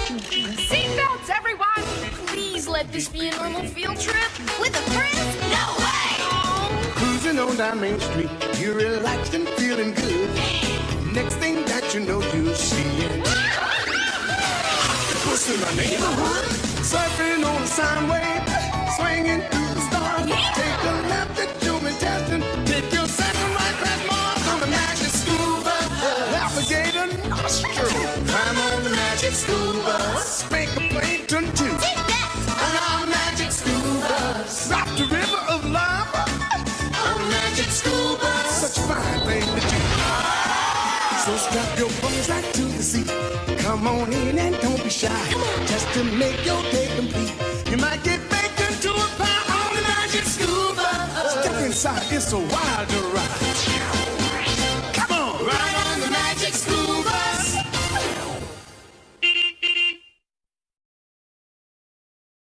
Seatbelts, everyone! Please let this be a normal field trip. With a friend? No way! Oh. Cruising on down Main Street, you're relaxed and feeling good. Next thing that you know, you're seeing puss in my neighborhood, surfing on the sine wave, swinging through the stars. Take a left at Human Testing, take your second right past Mars on the magic school bus. Alligator nostril, climb on the magic school bus. Spank a plankton too, on our magic school bus. Drop the river of lava on the magic school bus. Such a fine thing to do. So strap your bones right to the seat. Come on in and don't be shy. Just to make your day complete. You might get baked into a pie on the magic school bus. Step inside, it's a wild ride.